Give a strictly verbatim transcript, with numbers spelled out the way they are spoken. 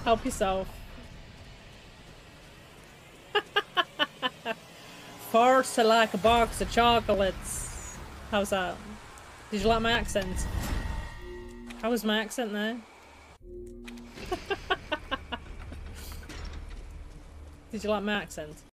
Help yourself. Farce like a box of chocolates. How's that? Did you like my accent? How was my accent there? Did you like my accent?